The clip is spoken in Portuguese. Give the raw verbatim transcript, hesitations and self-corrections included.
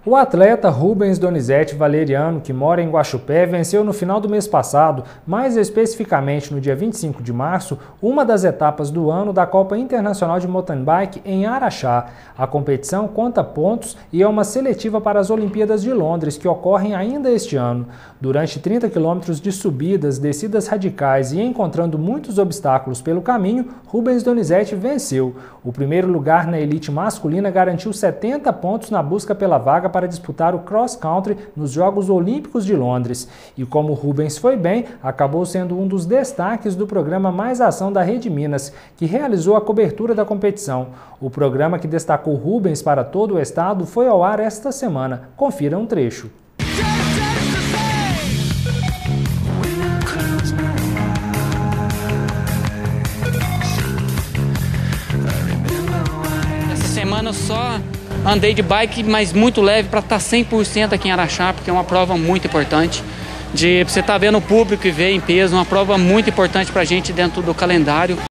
O atleta Rubens Donizete Valeriano, que mora em Guaxupé, venceu no final do mês passado, mais especificamente no dia vinte e cinco de março, uma das etapas do ano da Copa Internacional de Mountain Bike em Araxá. A competição conta pontos e é uma seletiva para as Olimpíadas de Londres, que ocorrem ainda este ano. Durante trinta quilômetros de subidas, descidas radicais e encontrando muitos obstáculos pelo caminho, Rubens Donizete venceu. O primeiro lugar na elite masculina garantiu setenta pontos na busca pela vaga para disputar o cross-country nos Jogos Olímpicos de Londres. E como Rubens foi bem, acabou sendo um dos destaques do programa Mais Ação da Rede Minas, que realizou a cobertura da competição. O programa que destacou Rubens para todo o estado foi ao ar esta semana. Confira um trecho. Essa semana eu só andei de bike, mas muito leve, para estar cem por cento aqui em Araxá, porque é uma prova muito importante. De você estar vendo o público e ver em peso, uma prova muito importante para a gente dentro do calendário.